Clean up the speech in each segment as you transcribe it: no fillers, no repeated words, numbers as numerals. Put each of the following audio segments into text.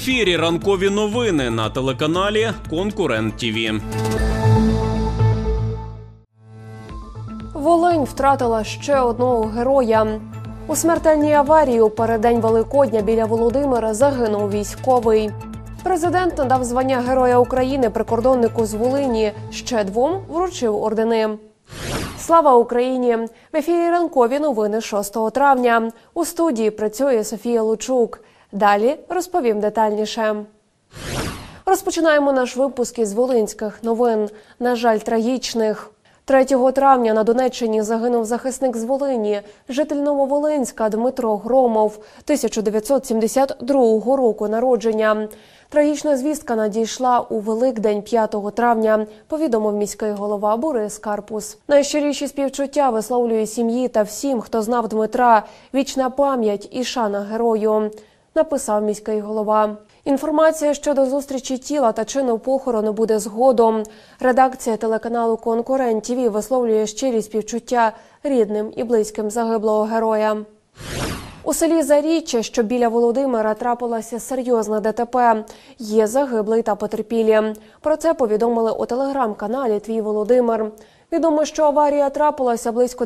ефірі ранкові новини на телеканалі «Конкурент ТІВІ». Волинь втратила ще одного героя. У смертельній аварії у переддень Великодня біля Володимира загинув військовий. Президент надав звання Героя України прикордоннику з Волині. Ще двом вручив ордени. Слава Україні! В ефірі ранкові новини 6 травня. У студії працює Софія Лучук. Далі розповім детальніше. Розпочинаємо наш випуск із волинських новин. На жаль, трагічних. 3 травня на Донеччині загинув захисник з Волині, житель Нововолинська Дмитро Громов, 1972 року народження. Трагічна звістка надійшла у Великдень 5 травня, повідомив міський голова Борис Карпус. Найщиріші співчуття висловлює сім'ї та всім, хто знав Дмитра. Вічна пам'ять і шана герою, написав міський голова. Інформація щодо зустрічі тіла та чину похорону буде згодом. Редакція телеканалу «Конкурент ТІВІ» висловлює щирі співчуття рідним і близьким загиблого героя. У селі Заріччя, що біля Володимира, трапилося серйозне ДТП. Є загиблий та потерпілі. Про це повідомили у телеграм-каналі «Твій Володимир». Відомо, що аварія трапилася близько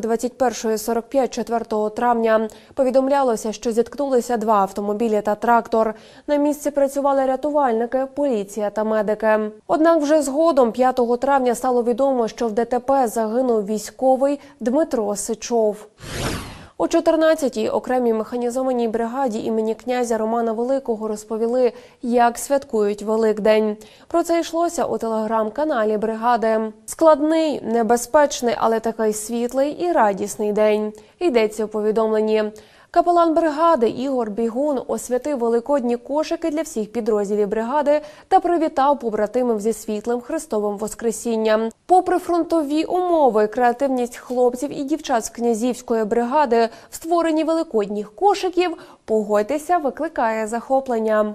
21:45 4 травня. Повідомлялося, що зіткнулися два автомобілі та трактор. На місці працювали рятувальники, поліція та медики. Однак вже згодом 5 травня стало відомо, що в ДТП загинув військовий Дмитро Сичов. У 14-й окремій механізованій бригаді імені князя Романа Великого розповіли, як святкують Великдень. Про це йшлося у телеграм-каналі бригади. Складний, небезпечний, але такий світлий і радісний день. Йдеться у повідомленні. Капелан бригади Ігор Бігун освятив великодні кошики для всіх підрозділів бригади та привітав побратимів зі світлим Христовим Воскресінням. Попри фронтові умови, креативність хлопців і дівчат з князівської бригади в створенні великодніх кошиків, погодьтеся, викликає захоплення.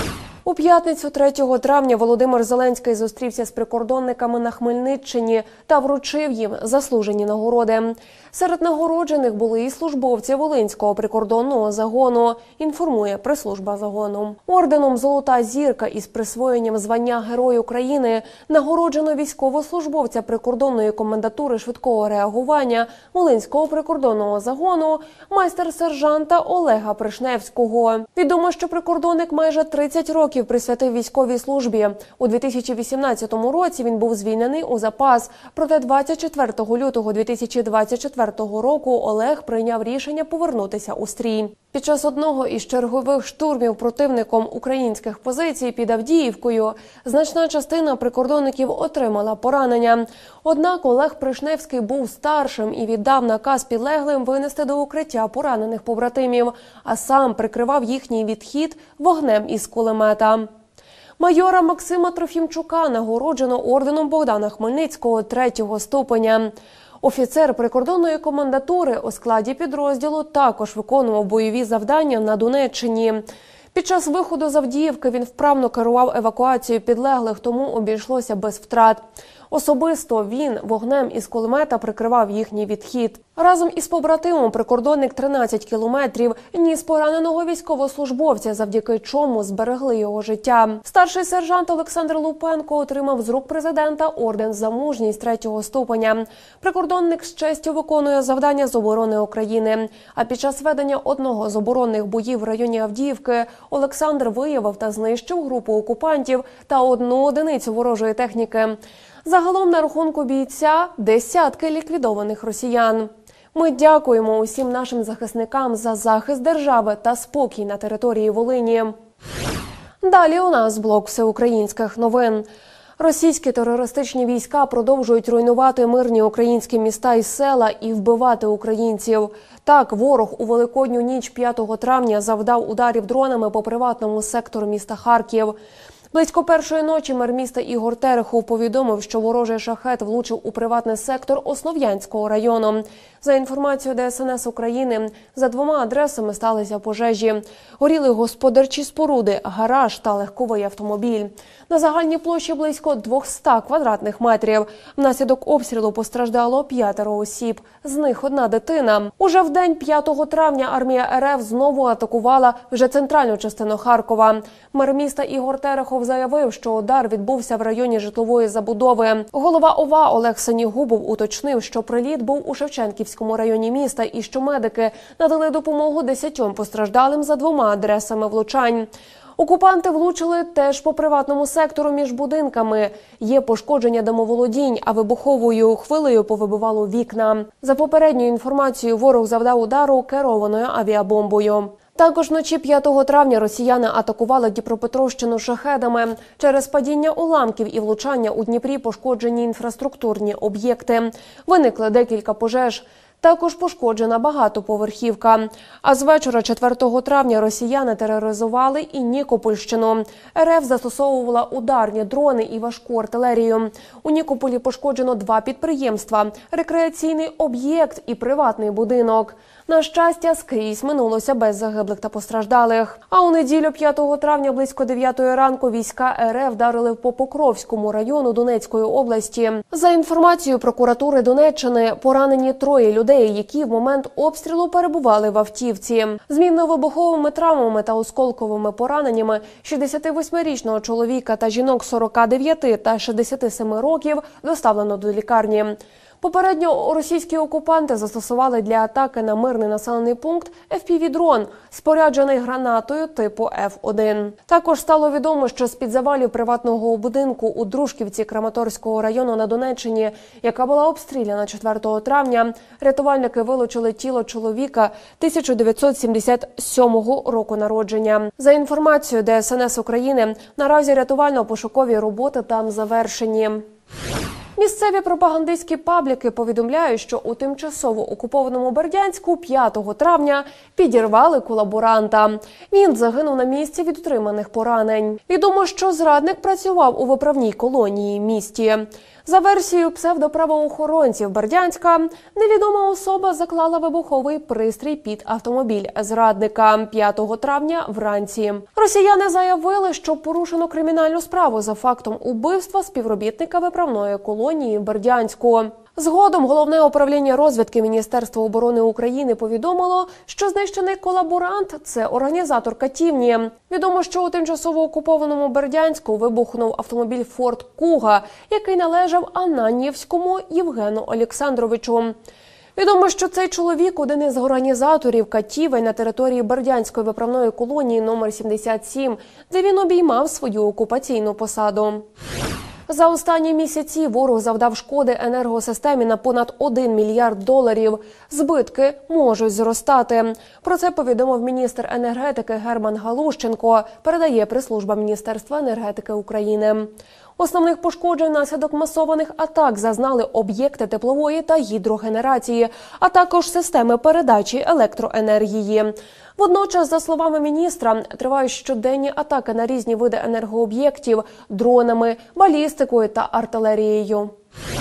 У п'ятницю 3 травня Володимир Зеленський зустрівся з прикордонниками на Хмельниччині та вручив їм заслужені нагороди. Серед нагороджених були і службовці Волинського прикордонного загону, інформує прес-служба загону. Орденом «Золота зірка» із присвоєнням звання Герой України нагороджено військовослужбовця прикордонної комендатури швидкого реагування Волинського прикордонного загону майстер-сержанта Олега Пришневського. Відомо, що прикордонник майже 30 років присвятив військовій службі. У 2018 році він був звільнений у запас. Проте 24 лютого 2024 року Олег прийняв рішення повернутися у стрій. Під час одного із чергових штурмів противником українських позицій під Авдіївкою значна частина прикордонників отримала поранення. Однак Олег Пришневський був старшим і віддав наказ підлеглим винести до укриття поранених побратимів, а сам прикривав їхній відхід вогнем із кулемета. Майора Максима Трофімчука нагороджено орденом Богдана Хмельницького 3-го ступеня. Офіцер прикордонної комендатури у складі підрозділу також виконував бойові завдання на Донеччині. Під час виходу з Авдіївки він вправно керував евакуацією підлеглих, тому обійшлося без втрат. Особисто він вогнем із кулемета прикривав їхній відхід. Разом із побратимом прикордонник 13 кілометрів ніс пораненого військовослужбовця, завдяки чому зберегли його життя. Старший сержант Олександр Лупенко отримав з рук президента орден «За мужність» 3-го ступеня. Прикордонник з честю виконує завдання з оборони України. А під час ведення одного з оборонних боїв в районі Авдіївки Олександр виявив та знищив групу окупантів та одну одиницю ворожої техніки. Загалом на рахунку бійця десятки ліквідованих росіян. Ми дякуємо усім нашим захисникам за захист держави та спокій на території Волині. Далі у нас блок всеукраїнських новин. Російські терористичні війська продовжують руйнувати мирні українські міста і села і вбивати українців. Так, ворог у Великодню ніч 5 травня завдав ударів дронами по приватному сектору міста Харків. Близько першої ночі мер міста Ігор Терехов повідомив, що ворожий шахет влучив у приватний сектор Основ'янського району. За інформацією ДСНС України, за 2 адресами сталися пожежі. Горіли господарчі споруди, гараж та легковий автомобіль. На загальній площі близько 200 квадратних метрів. Внаслідок обстрілу постраждало 5 осіб, з них 1 дитина. Уже в день 5 травня армія РФ знову атакувала вже центральну частину Харкова. Мер міста Ігор Терехов заявив, що удар відбувся в районі житлової забудови. Голова ОВА Олег Сенігубов уточнив, що приліт був у Шевченківському районі міста і що медики надали допомогу 10 постраждалим за 2 адресами влучань. Окупанти влучили теж по приватному сектору між будинками. Є пошкодження домоволодінь, а вибуховою хвилею повибивало вікна. За попередньою інформацією, ворог завдав удару керованою авіабомбою. Також вночі 5 травня росіяни атакували Дніпропетровщину шахедами. Через падіння уламків і влучання у Дніпрі пошкоджені інфраструктурні об'єкти. Виникли декілька пожеж. Також пошкоджена багатоповерхівка. А з вечора 4 травня росіяни тероризували і Нікопольщину. РФ застосовувала ударні дрони і важку артилерію. У Нікополі пошкоджено 2 підприємства, рекреаційний об'єкт і приватний будинок. На щастя, скрізь минулося без загиблих та постраждалих. А у неділю 5 травня близько 9 ранку війська РФ вдарили по Покровському району Донецької області. За інформацією прокуратури Донеччини, поранені 3 людей, які в момент обстрілу перебували в автівці. З мінно-вибуховими травмами та осколковими пораненнями 68-річного чоловіка та жінок 49 та 67 років доставлено до лікарні. Попередньо російські окупанти застосували для атаки на мирний населений пункт FPV-дрон, споряджений гранатою типу F1. Також стало відомо, що з-під завалів приватного будинку у Дружківці Краматорського району на Донеччині, яка була обстріляна 4 травня, рятувальники вилучили тіло чоловіка 1977 року народження. За інформацією ДСНС України, наразі рятувально-пошукові роботи там завершені. Місцеві пропагандистські пабліки повідомляють, що у тимчасово окупованому Бердянську 5 травня підірвали колаборанта. Він загинув на місці від отриманих поранень. Відомо, що зрадник працював у виправній колонії в місті. За версією псевдоправоохоронців Бердянська, невідома особа заклала вибуховий пристрій під автомобіль зрадника 5 травня вранці. Росіяни заявили, що порушено кримінальну справу за фактом убивства співробітника виправної колонії в Бердянську. Згодом Головне управління розвідки Міністерства оборони України повідомило, що знищений колаборант – це організатор катівні. Відомо, що у тимчасово окупованому Бердянську вибухнув автомобіль «Форд Куга», який належав Ананьєвському Євгену Олександровичу. Відомо, що цей чоловік – один із організаторів катівень на території Бердянської виправної колонії номер 77, де він обіймав свою окупаційну посаду. За останні місяці ворог завдав шкоди енергосистемі на понад $1 мільярд. Збитки можуть зростати. Про це повідомив міністр енергетики Герман Галущенко, передає прес-служба Міністерства енергетики України. Основних пошкоджень внаслідок масованих атак зазнали об'єкти теплової та гідрогенерації, а також системи передачі електроенергії. Водночас, за словами міністра, тривають щоденні атаки на різні види енергооб'єктів дронами, балістикою та артилерією.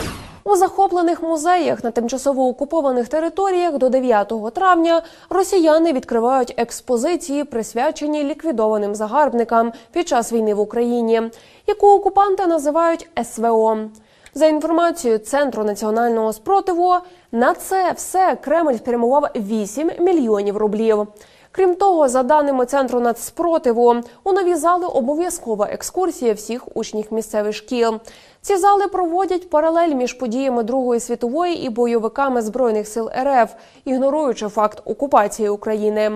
У захоплених музеях на тимчасово окупованих територіях до 9 травня росіяни відкривають експозиції, присвячені ліквідованим загарбникам під час війни в Україні, яку окупанти називають СВО. За інформацією Центру національного спротиву, на це все Кремль спрямував 8 мільйонів рублів. Крім того, за даними Центру нацспротиву, у нові зали обов'язкова екскурсія всіх учнів місцевих шкіл. Ці зали проводять паралель між подіями Другої світової і бойовиками Збройних сил РФ, ігноруючи факт окупації України.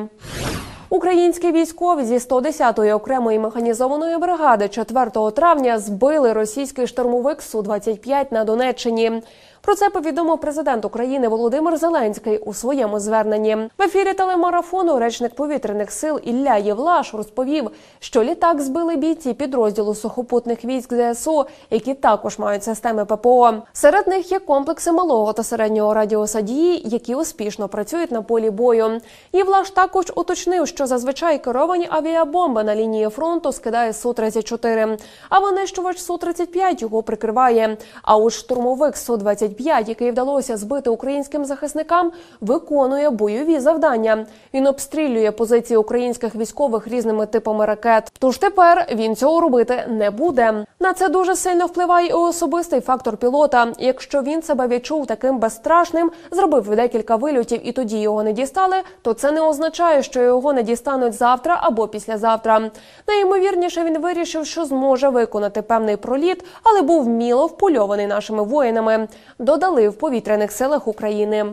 Українські військові зі 110-ї окремої механізованої бригади 4 травня збили російський штурмовик Су-25 на Донеччині. Про це повідомив президент України Володимир Зеленський у своєму зверненні. В ефірі телемарафону речник повітряних сил Ілля Євлаш розповів, що літак збили бійці підрозділу сухопутних військ ЗСУ, які також мають системи ППО. Серед них є комплекси малого та середнього радіуса дії, які успішно працюють на полі бою. Євлаш також уточнив, що зазвичай керовані авіабомби на лінії фронту скидає Су-34, а винищувач Су-35 його прикриває. А от штурмовик Су-25, який вдалося збити українським захисникам, виконує бойові завдання. Він обстрілює позиції українських військових різними типами ракет. Тож тепер він цього робити не буде. На це дуже сильно впливає і особистий фактор пілота. Якщо він себе відчув таким безстрашним, зробив декілька вильотів і тоді його не дістали, то це не означає, що його не дістануть завтра або післязавтра. Найімовірніше, він вирішив, що зможе виконати певний проліт, але був вміло впольований нашими воїнами, додали в повітряних силах України.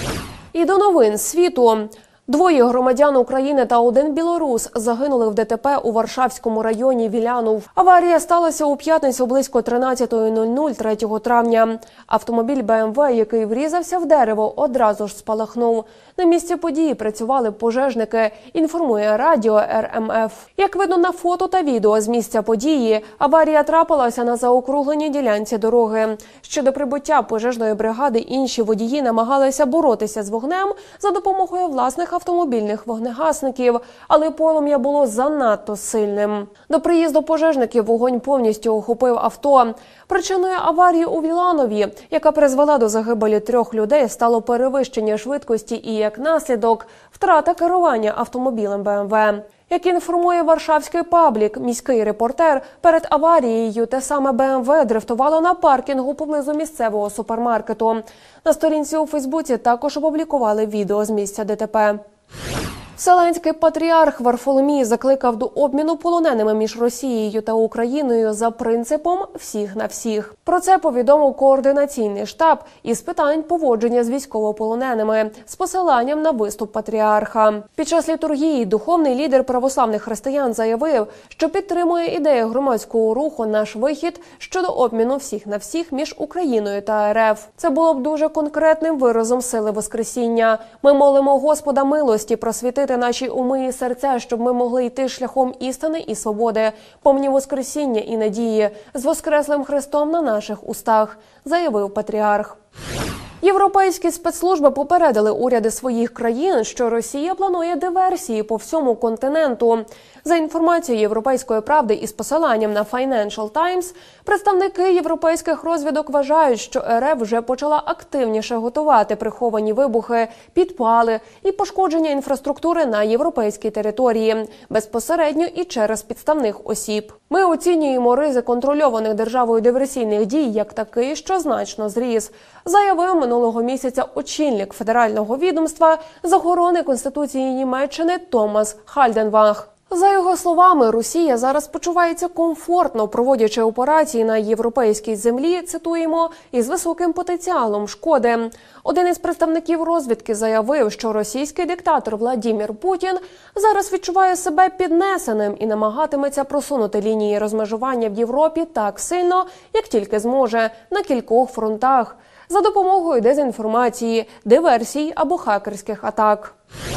І до новин світу. 2 громадян України та 1 білорус загинули в ДТП у Варшавському районі Вілянов. Аварія сталася у п'ятницю близько 13:00 3 травня. Автомобіль БМВ, який врізався в дерево, одразу ж спалахнув. На місці події працювали пожежники, інформує радіо РМФ. Як видно на фото та відео з місця події, аварія трапилася на заокругленій ділянці дороги. Ще до прибуття пожежної бригади інші водії намагалися боротися з вогнем за допомогою власних автомобільних вогнегасників, але полум'я було занадто сильним. До приїзду пожежників вогонь повністю охопив авто. Причиною аварії у Віланові, яка призвела до загибелі 3 людей, стало перевищення швидкості і, як наслідок, втрата керування автомобілем БМВ. Як інформує варшавський паблік «Міський репортер», перед аварією те саме БМВ дрифтувало на паркінгу поблизу місцевого супермаркету. На сторінці у Фейсбуці також опублікували відео з місця ДТП. Вселенський патріарх Варфоломій закликав до обміну полоненими між Росією та Україною за принципом «всіх на всіх». Про це повідомив координаційний штаб із питань поводження з військовополоненими з посиланням на виступ патріарха. Під час літургії духовний лідер православних християн заявив, що підтримує ідею громадського руху «Наш вихід» щодо обміну всіх на всіх між Україною та РФ. Це було б дуже конкретним виразом сили Воскресіння. Ми молимо Господа милості просвітити наші уми і серця, щоб ми могли йти шляхом істини і свободи, повні Воскресіння і надії, з Воскреслим Христом на наших устах, заявив патріарх. Європейські спецслужби попередили уряди своїх країн, що Росія планує диверсії по всьому континенту. За інформацією «Європейської правди» із посиланням на Financial Times, представники європейських розвідок вважають, що РФ вже почала активніше готувати приховані вибухи, підпали і пошкодження інфраструктури на європейській території, безпосередньо і через підставних осіб. Ми оцінюємо ризик контрольованих державою диверсійних дій як такий, що значно зріс, заявив минулого місяця очільник федерального відомства з охорони Конституції Німеччини Томас Хальденвах. За його словами, Росія зараз почувається комфортно, проводячи операції на європейській землі, цитуємо, із високим потенціалом шкоди. Один із представників розвідки заявив, що російський диктатор Владимир Путін зараз відчуває себе піднесеним і намагатиметься просунути лінії розмежування в Європі так сильно, як тільки зможе, на кількох фронтах, за допомогою дезінформації, диверсій або хакерських атак.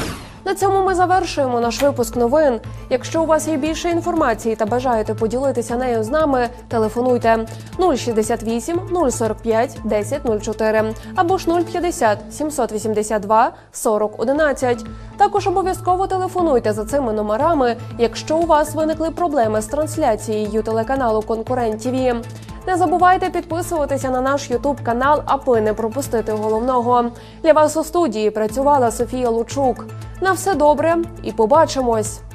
На цьому ми завершуємо наш випуск новин. Якщо у вас є більше інформації та бажаєте поділитися нею з нами, телефонуйте 068 045 1004 або ж 050 782 40 11. Також обов'язково телефонуйте за цими номерами, якщо у вас виникли проблеми з трансляцією телеканалу «Конкурент ТВ». Не забувайте підписуватися на наш YouTube-канал, аби не пропустити головного. Для вас у студії працювала Софія Лучук. На все добре і побачимось!